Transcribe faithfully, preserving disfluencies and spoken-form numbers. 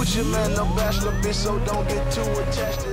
Gucci man, no bachelor bitch, so don't get too attached to